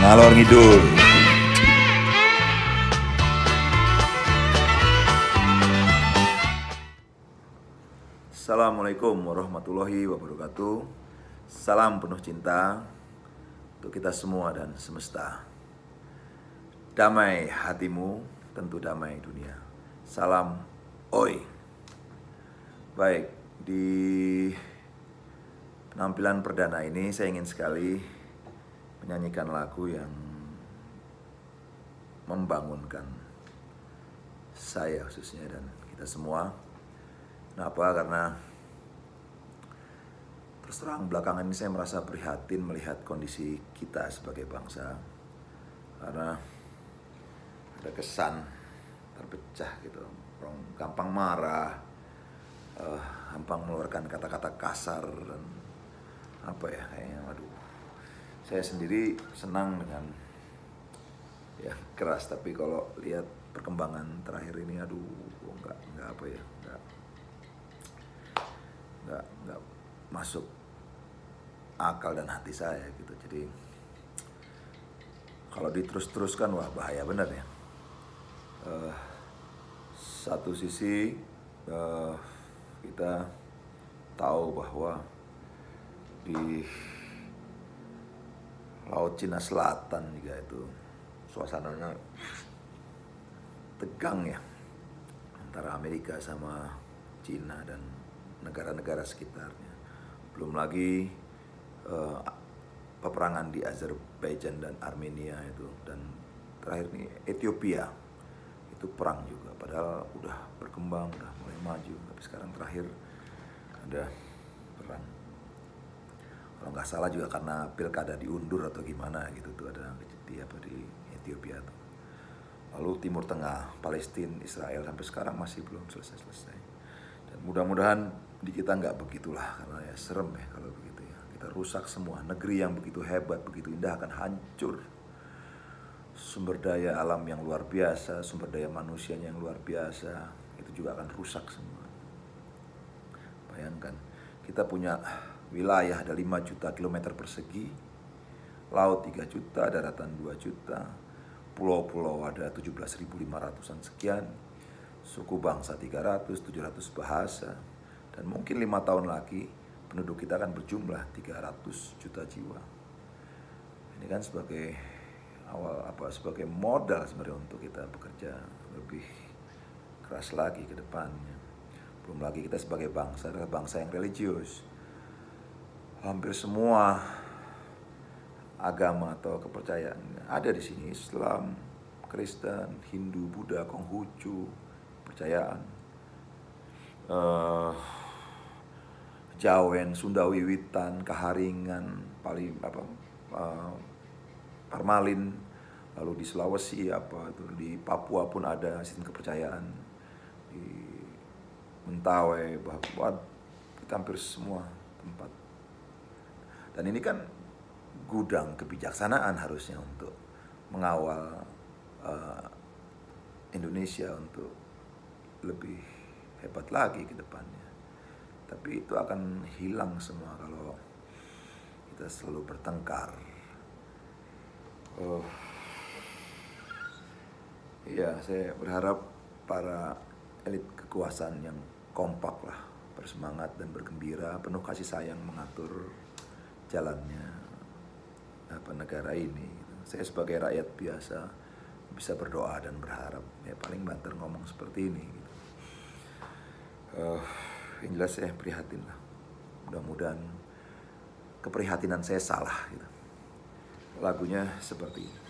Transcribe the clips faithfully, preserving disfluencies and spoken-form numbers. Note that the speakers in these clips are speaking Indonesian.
ngalor ngidul. Assalamualaikum warahmatullahi wabarakatuh. Salam penuh cinta untuk kita semua dan semesta. Damai hatimu, tentu damai dunia. Salam oi. Baik, di penampilan perdana ini saya ingin sekali menyanyikan lagu yang membangunkan saya khususnya dan kita semua. Kenapa? Karena terus terang belakangan ini saya merasa prihatin melihat kondisi kita sebagai bangsa. Karena ada kesan terpecah gitu, orang gampang marah, uh, gampang mengeluarkan kata-kata kasar dan apa ya kayaknya, waduh. Saya sendiri senang dengan ya keras, tapi kalau lihat perkembangan terakhir ini, aduh, nggak nggak apa ya, nggak nggak nggak masuk akal dan hati saya gitu. Jadi kalau diterus-teruskan, wah bahaya benar ya. Uh, satu sisi uh, kita tahu bahwa di Laut Cina Selatan juga itu suasananya tegang ya, antara Amerika sama Cina dan negara-negara sekitarnya. Belum lagi uh, peperangan di Azerbaijan dan Armenia itu, dan terakhir nih Ethiopia itu perang juga, padahal udah berkembang, udah mulai maju, tapi sekarang terakhir ada perang. Kalau nggak salah juga karena pilkada diundur atau gimana gitu tuh, ada di apa di Ethiopia tuh. Lalu Timur Tengah, Palestina, Israel sampai sekarang masih belum selesai-selesai. Dan mudah-mudahan di kita nggak begitulah, karena ya serem ya kalau begitu ya. Kita rusak semua, negeri yang begitu hebat, begitu indah akan hancur. Sumber daya alam yang luar biasa, sumber daya manusianya yang luar biasa, itu juga akan rusak semua. Bayangkan, kita punya wilayah ada lima juta kilometer persegi, laut tiga juta, daratan dua juta, pulau-pulau ada tujuh belas ribu lima ratusan sekian, suku bangsa tiga ratus, tujuh ratus bahasa, dan mungkin lima tahun lagi penduduk kita akan berjumlah tiga ratus juta jiwa. Ini kan sebagai awal apa sebagai modal sebenarnya untuk kita bekerja lebih keras lagi ke depannya. Belum lagi kita sebagai bangsa adalah bangsa yang religius. Hampir semua agama atau kepercayaan ada di sini, Islam, Kristen, Hindu, Buddha, Konghucu, percayaan uh, Jawen, Sunda Wiwitan, Kaharingan, Pali, apa, uh, Parmalin, lalu di Sulawesi apa itu, di Papua pun ada sistem kepercayaan, di Mentawai, bahwa kita hampir semua tempat. Dan ini kan gudang kebijaksanaan harusnya untuk mengawal uh, Indonesia untuk lebih hebat lagi ke depannya. Tapi itu akan hilang semua kalau kita selalu bertengkar. Oh, iya, saya berharap para elit kekuasaan yang kompak lah, bersemangat dan bergembira, penuh kasih sayang mengatur jalannya apa negara ini. Saya sebagai rakyat biasa bisa berdoa dan berharap, ya paling banter ngomong seperti ini gitu. Uh, yang jelas saya prihatin lah. Mudah-mudahan keprihatinan saya salah gitu. Lagunya seperti ini.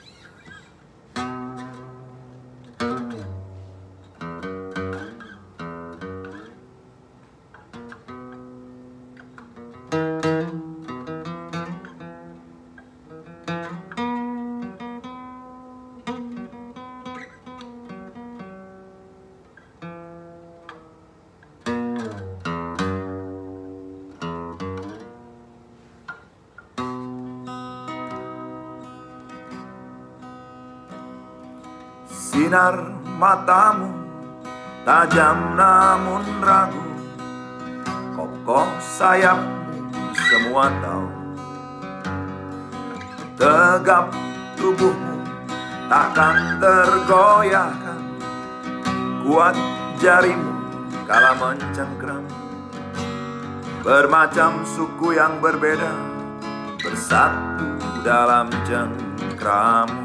Sinar matamu tajam namun ragu, kokoh sayapmu semua tahu, tegap tubuhmu takkan tergoyahkan. Kuat jarimu kala mencengkram. Bermacam suku yang berbeda bersatu dalam cengkramu.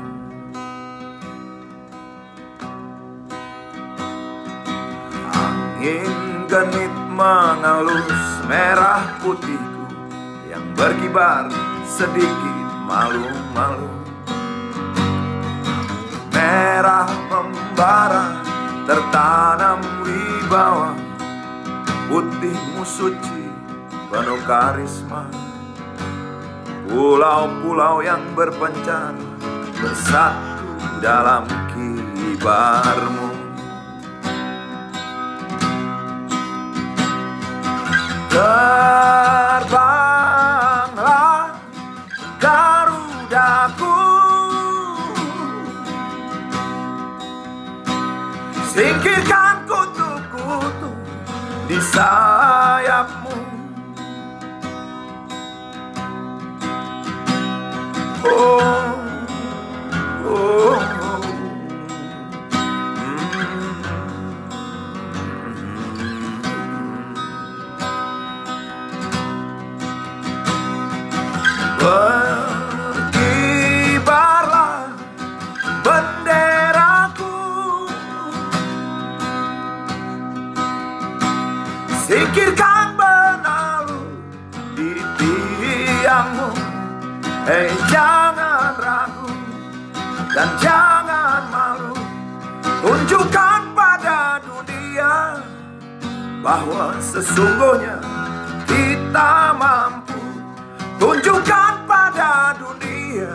Angin genit mengelus merah putihku yang berkibar sedikit malu-malu. Merah membara tertanam wibawa, putihmu suci penuh karisma. Pulau-pulau yang berpencar bersatu dalam kibarmu. Terbanglah Garudaku, singkirkan kutu-kutu di sayapmu. Oh, oh, oh. Berkibarlah benderaku, singkirkan benalu di tiangmu. Hei, jangan ragu dan jangan malu, tunjukkan pada dunia bahwa sesungguhnya kita mampu. Tunjukkan pada dunia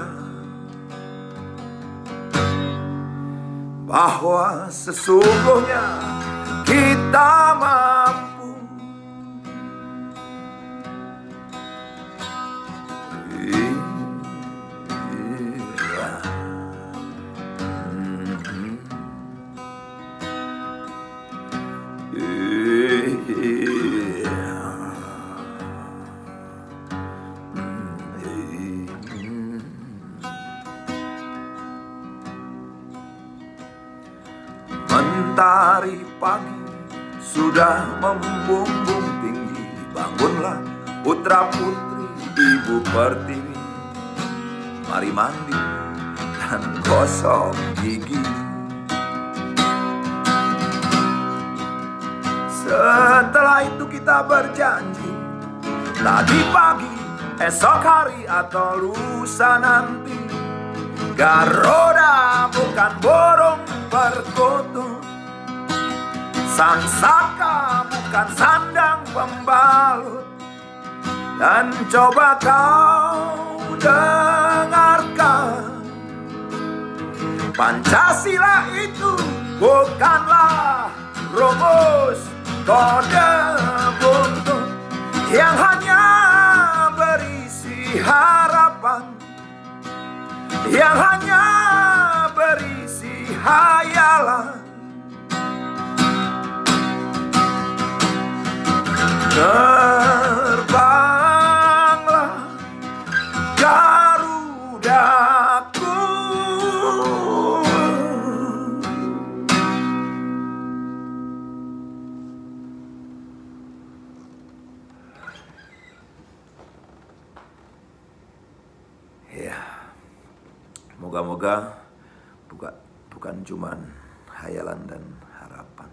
bahwa sesungguhnya kita mampu. Mentari pagi sudah membumbung tinggi. Bangunlah putra putri ibu pertiwi. Mari mandi dan gosok gigi. Setelah itu kita berjanji, tadi pagi, esok hari atau lusa nanti. Garuda bukan burung perkutut, sang saka bukan sandang pembalut. Dan coba kau dengarkan, Pancasila itu bukanlah rumus kode buntut yang hanya berisi harapan, yang hanya berisi hayalan. Terbanglah Garudaku, ya. Moga-moga bukan, bukan cuman hayalan dan harapan.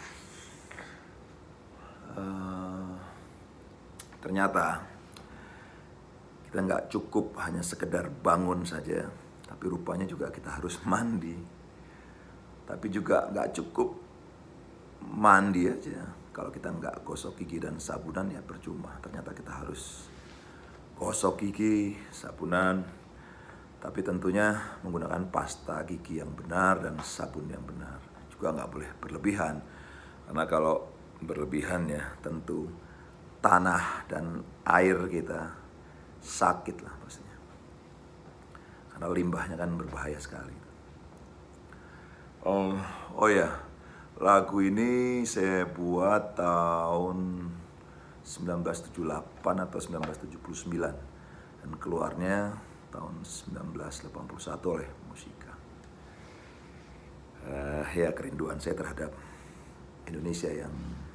Uh, ternyata kita nggak cukup hanya sekedar bangun saja, tapi rupanya juga kita harus mandi. Tapi juga nggak cukup mandi aja. Kalau kita nggak gosok gigi dan sabunan ya percuma. Ternyata kita harus gosok gigi, sabunan, tapi tentunya menggunakan pasta gigi yang benar dan sabun yang benar. Juga nggak boleh berlebihan, karena kalau berlebihan ya tentu tanah dan air kita sakit lah pastinya, karena limbahnya kan berbahaya sekali. Oh, oh ya, lagu ini saya buat tahun seribu sembilan ratus tujuh puluh delapan atau seribu sembilan ratus tujuh puluh sembilan dan keluarnya tahun sembilan belas delapan puluh satu oleh Musika. Uh, ya kerinduan saya terhadap Indonesia yang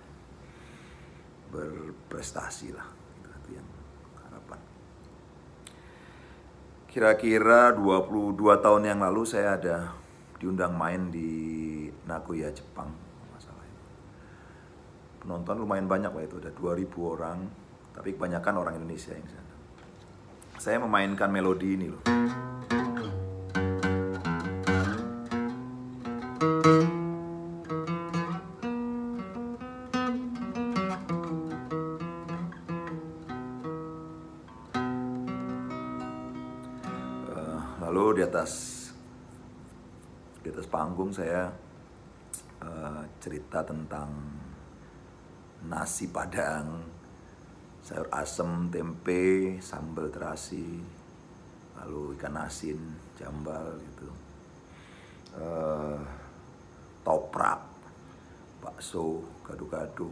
berprestasi lah, itu, itu yang harapan. Kira-kira dua puluh dua tahun yang lalu saya ada diundang main di Nagoya, Jepang. Penonton lumayan banyak waktu itu, ada dua ribu orang, tapi kebanyakan orang Indonesia yang sana. Saya memainkan melodi ini loh. Uh, lalu di atas di atas panggung saya uh, cerita tentang nasi Padang, sayur asem, tempe, sambal terasi, lalu ikan asin, jambal gitu, uh, toprak, bakso, gado-gado,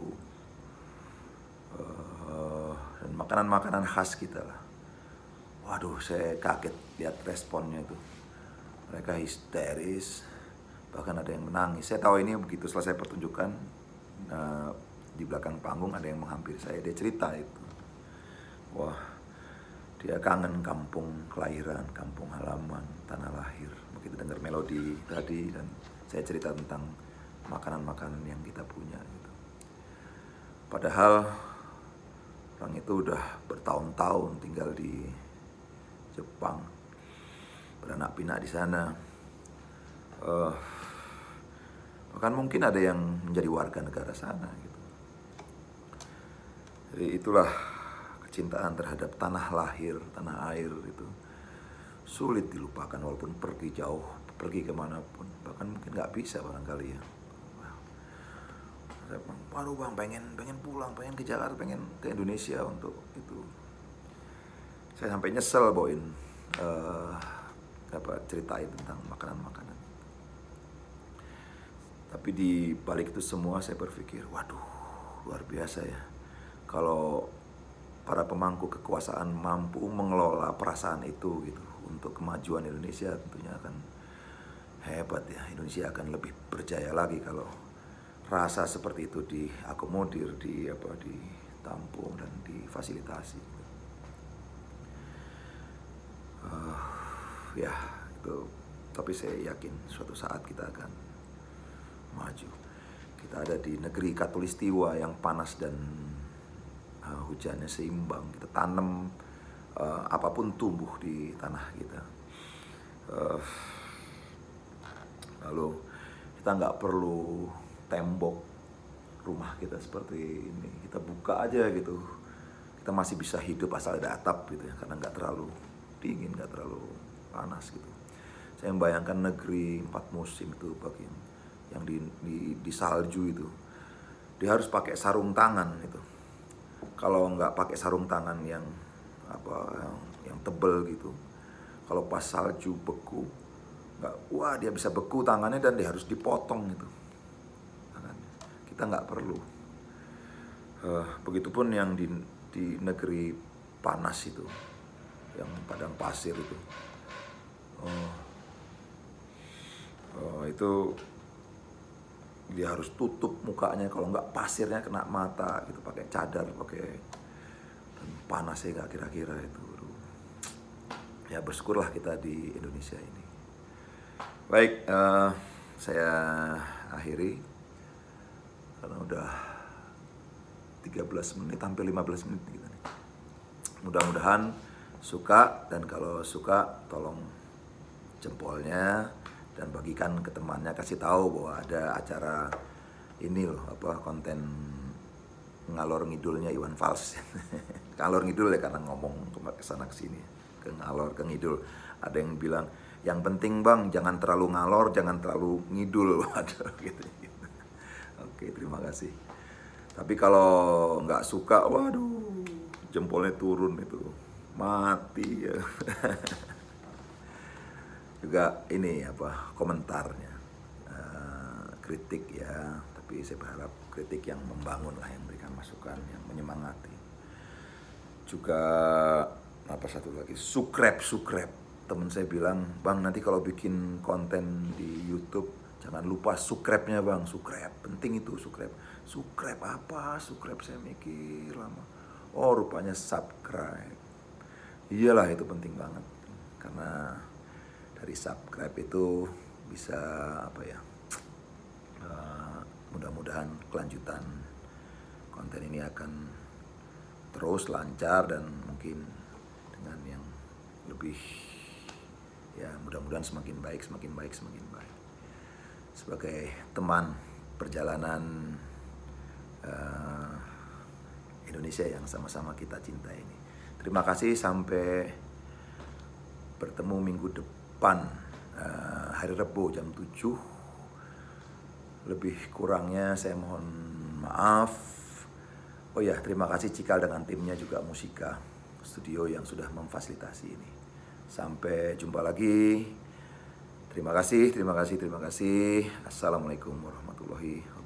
uh, dan makanan-makanan khas kita lah. Waduh, saya kaget lihat responnya itu. Mereka histeris, bahkan ada yang menangis. Saya tahu ini begitu selesai pertunjukan, uh, di belakang panggung ada yang menghampiri saya, dia cerita itu. Wah, dia kangen kampung kelahiran, kampung halaman, tanah lahir. Begitu dengar melodi tadi dan saya cerita tentang makanan-makanan yang kita punya gitu. Padahal orang itu udah bertahun-tahun tinggal di Jepang, beranak pinak di sana. Uh, bahkan mungkin ada yang menjadi warga negara sana gitu. Jadi itulah kecintaan terhadap tanah lahir, tanah air itu sulit dilupakan walaupun pergi jauh, pergi kemanapun, bahkan mungkin nggak bisa barangkali ya. Saya bilang, waduh bang, pengen pengen pulang, pengen ke Jakarta, pengen ke Indonesia untuk itu. Saya sampai nyesel bawain uh, apa ceritain tentang makanan-makanan. Tapi di balik itu semua saya berpikir, waduh luar biasa ya. Kalau para pemangku kekuasaan mampu mengelola perasaan itu gitu untuk kemajuan Indonesia, tentunya akan hebat ya. Indonesia akan lebih berjaya lagi kalau rasa seperti itu diakomodir, di apa ditampung dan difasilitasi. Uh, ya itu, tapi saya yakin suatu saat kita akan maju. Kita ada di negeri Katulistiwa yang panas dan uh, hujannya seimbang. Kita tanam uh, apapun tumbuh di tanah kita. Uh, lalu kita nggak perlu tembok rumah kita seperti ini. Kita buka aja gitu. Kita masih bisa hidup asal ada atap gitu ya, karena nggak terlalu dingin, nggak terlalu panas gitu. Saya membayangkan negeri empat musim itu bagi yang di, di, di salju itu, dia harus pakai sarung tangan itu. Kalau nggak pakai sarung tangan yang apa yang, yang tebel gitu, kalau pas salju beku, nggak, wah dia bisa beku tangannya dan dia harus dipotong gitu. Kita nggak perlu. Uh, begitupun yang di, di negeri panas itu, yang padang pasir itu, oh, oh, itu dia harus tutup mukanya, kalau nggak pasirnya kena mata gitu, pakai cadar, pakai, dan panasnya nggak kira-kira itu. Ya bersyukurlah kita di Indonesia ini. Baik, uh, saya akhiri karena udah tiga belas menit, hampir lima belas menit gitu. Mudah-mudahan suka, dan kalau suka tolong jempolnya dan bagikan ke temannya, kasih tahu bahwa ada acara ini loh, apa konten ngalor ngidulnya Iwan Fals. Ngalor ngidul ya karena ngomong ke sana ke sini, ke ngalor ke ngidul. Ada yang bilang yang penting bang jangan terlalu ngalor, jangan terlalu ngidul. Waduh gitu, gitu. Oke, terima kasih. Tapi kalau nggak suka, waduh jempolnya turun itu, mati ya. Juga ini apa komentarnya, uh, kritik ya, tapi saya berharap kritik yang membangun lah, yang memberikan masukan, yang menyemangati. Juga apa satu lagi, sukrep, sukrep. Temen saya bilang, bang nanti kalau bikin konten di YouTube jangan lupa sukrepnya bang, sukrep, penting itu sukrep. Sukrep apa? Sukrep, saya mikir lama. Oh rupanya subscribe. Iyalah itu penting banget, karena dari subscribe itu bisa apa ya, uh, mudah-mudahan kelanjutan konten ini akan terus lancar dan mungkin dengan yang lebih, ya mudah-mudahan semakin baik, semakin baik, semakin baik. Sebagai teman perjalanan uh, Indonesia yang sama-sama kita cintai ini. Terima kasih, sampai bertemu minggu depan, uh, hari Rabu jam tujuh. Lebih kurangnya saya mohon maaf. Oh ya, terima kasih Cikal dengan timnya, juga Musika Studio yang sudah memfasilitasi ini. Sampai jumpa lagi. Terima kasih, terima kasih, terima kasih. Assalamualaikum warahmatullahi wabarakatuh.